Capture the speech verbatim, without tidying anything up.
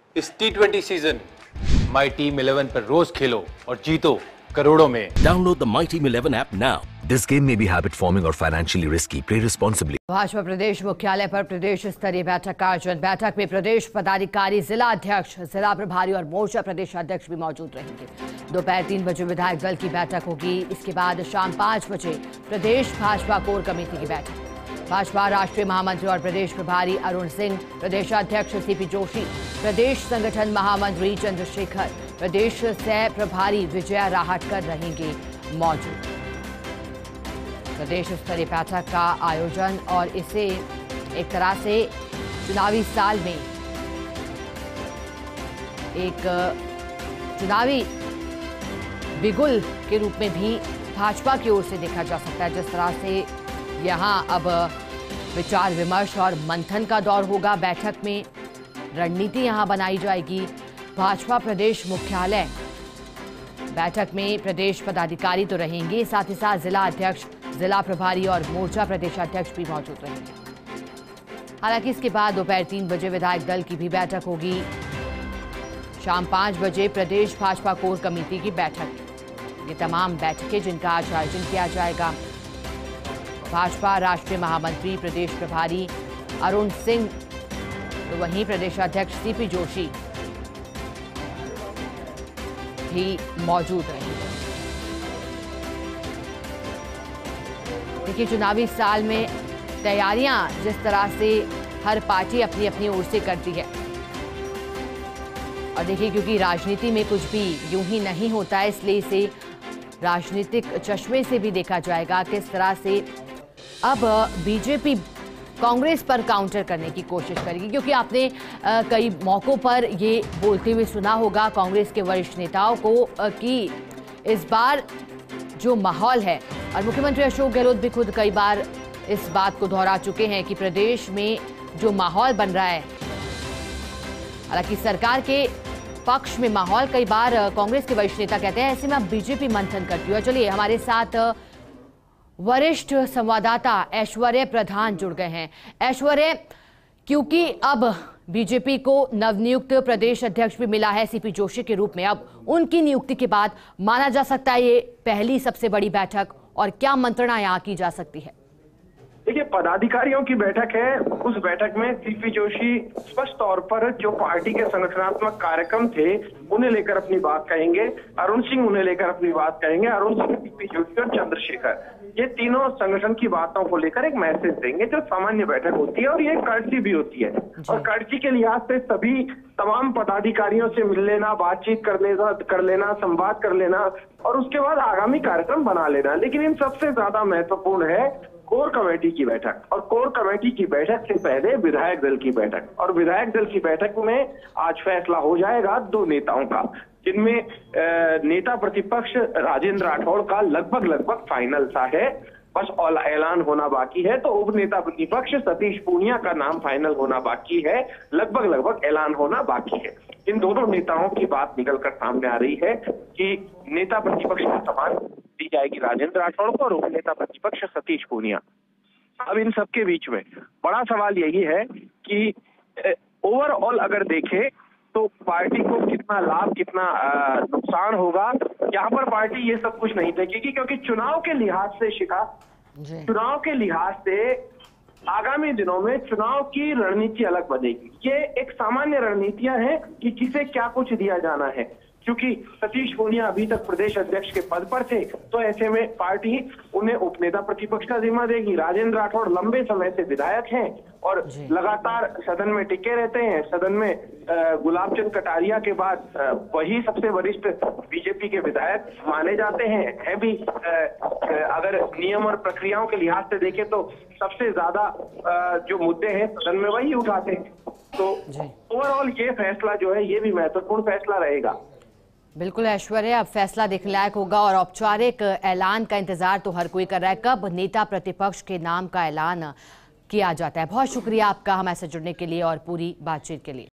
इस T twenty season My Team Eleven पर रोज खेलो और जीतो करोड़ों में। Download the My Team eleven app now. This game may be habit forming or financially risky. Play responsibly. Bhajpa प्रदेश मुख्यालय पर प्रदेश स्तरीय बैठक का आयोजन। बैठक में प्रदेश पदाधिकारी, जिला अध्यक्ष, जिला प्रभारी और मोर्चा प्रदेश अध्यक्ष भी मौजूद रहेंगे। दोपहर तीन बजे विधायक दल की बैठक होगी। इसके बाद शाम पाँच बजे प्रदेश भाजपा कोर कमेटी की बैठक। भाजपा राष्ट्रीय महामंत्री और प्रदेश प्रभारी अरुण सिंह, प्रदेशाध्यक्ष सीपी जोशी, प्रदेश संगठन महामंत्री चंद्रशेखर, प्रदेश सह प्रभारी विजया राहटकर रहेंगे मौजूद। प्रदेश स्तरीय बैठक का आयोजन और इसे एक तरह से चुनावी साल में एक चुनावी बिगुल के रूप में भी भाजपा की ओर से देखा जा सकता है। जिस तरह से यहां अब विचार विमर्श और मंथन का दौर होगा, बैठक में रणनीति यहां बनाई जाएगी। भाजपा प्रदेश मुख्यालय बैठक में प्रदेश पदाधिकारी तो रहेंगे, साथ ही साथ जिला अध्यक्ष, जिला प्रभारी और मोर्चा प्रदेशाध्यक्ष भी मौजूद रहेंगे। हालांकि इसके बाद दोपहर तीन बजे विधायक दल की भी बैठक होगी। शाम पाँच बजे प्रदेश भाजपा कोर कमेटी की बैठक। ये तमाम बैठकें जिनका आज आयोजन किया जाएगा। भाजपा राष्ट्रीय महामंत्री, प्रदेश प्रभारी अरुण सिंह, तो वहीं प्रदेशाध्यक्ष सीपी जोशी भी मौजूद रहेंगे। देखिए, चुनावी साल में तैयारियां जिस तरह से हर पार्टी अपनी अपनी ओर से करती है, और देखिए क्योंकि राजनीति में कुछ भी यूं ही नहीं होता है, इसलिए इसे राजनीतिक चश्मे से भी देखा जाएगा किस तरह से अब बीजेपी कांग्रेस पर काउंटर करने की कोशिश करेगी। क्योंकि आपने आ, कई मौकों पर ये बोलते हुए सुना होगा कांग्रेस के वरिष्ठ नेताओं को आ, कि इस बार जो माहौल है, और मुख्यमंत्री अशोक गहलोत भी खुद कई बार इस बात को दोहरा चुके हैं कि प्रदेश में जो माहौल बन रहा है, हालांकि सरकार के पक्ष में माहौल कई बार कांग्रेस के वरिष्ठ नेता कहते हैं ऐसे में अब बीजेपी मंथन करती है। चलिए, हमारे साथ वरिष्ठ संवाददाता ऐश्वर्य प्रधान जुड़ गए हैं। ऐश्वर्य, क्योंकि अब बीजेपी को नवनियुक्त प्रदेश अध्यक्ष भी मिला है सीपी जोशी के रूप में, अब उनकी नियुक्ति के बाद माना जा सकता है ये पहली सबसे बड़ी बैठक, और क्या मंत्रणा यहां की जा सकती है? देखिए, पदाधिकारियों की बैठक है। उस बैठक में सीपी जोशी स्पष्ट तौर पर जो पार्टी के संगठनात्मक कार्यक्रम थे उन्हें लेकर अपनी बात कहेंगे। अरुण सिंह उन्हें लेकर अपनी बात कहेंगे। अरुण सिंह, सीपी जोशी और चंद्रशेखर, ये तीनों संगठन की बातों को लेकर एक मैसेज देंगे, जो सामान्य बैठक होती है और ये कर्टसी भी होती है। और कर्टसी के लिहाज से सभी तमाम पदाधिकारियों से मिल लेना, बातचीत कर लेना कर लेना संवाद कर लेना और उसके बाद आगामी कार्यक्रम बना लेना। लेकिन इन सबसे ज्यादा महत्वपूर्ण है कोर कमेटी की बैठक, और कोर कमेटी की बैठक से पहले विधायक दल की बैठक। और विधायक दल की बैठक में आज फैसला हो जाएगा दो नेताओं का, जिनमें नेता प्रतिपक्ष राजेंद्र राठौड़ का लगभग लगभग फाइनल सा है, बस ऐलान होना बाकी है। तो उप नेता प्रतिपक्ष सतीश पूनिया का नाम फाइनल होना बाकी है, लगभग लगभग ऐलान होना बाकी है। इन दोनों नेताओं की बात निकलकर सामने आ रही है कि नेता प्रतिपक्ष का सम्मान दी जाएगी राजेंद्र राठौड़ को और उप नेता प्रतिपक्ष सतीश पूनिया। अब इन सबके बीच में बड़ा सवाल यही है कि ओवरऑल अगर देखें तो पार्टी को कितना लाभ, कितना नुकसान होगा, यहाँ पर पार्टी ये सब कुछ नहीं देखेगी। क्योंकि चुनाव के लिहाज से शिखा चुनाव के लिहाज से आगामी दिनों में चुनाव की रणनीति अलग बनेगी। ये एक सामान्य रणनीतियां हैं कि किसे क्या कुछ दिया जाना है। क्योंकि सतीश पूनिया अभी तक प्रदेश अध्यक्ष के पद पर थे, तो ऐसे में पार्टी उन्हें उपनेता प्रतिपक्ष का जिम्मा देगी। राजेंद्र राठौड़ लंबे समय से विधायक हैं और लगातार सदन में टिके रहते हैं। सदन में गुलाबचंद कटारिया के बाद वही सबसे वरिष्ठ बीजेपी के विधायक माने जाते हैं है भी। अगर नियम और प्रक्रियाओं के लिहाज से देखें तो सबसे ज्यादा जो मुद्दे हैं सदन में वही उठाते हैं। तो ओवरऑल ये फैसला जो है ये भी महत्वपूर्ण फैसला रहेगा। बिल्कुल ऐश्वर्य, अब फैसला देखने लायक होगा और औपचारिक ऐलान का इंतजार तो हर कोई कर रहा है, कब नेता प्रतिपक्ष के नाम का ऐलान किया जाता है। बहुत शुक्रिया आपका हमारे साथ जुड़ने के लिए और पूरी बातचीत के लिए।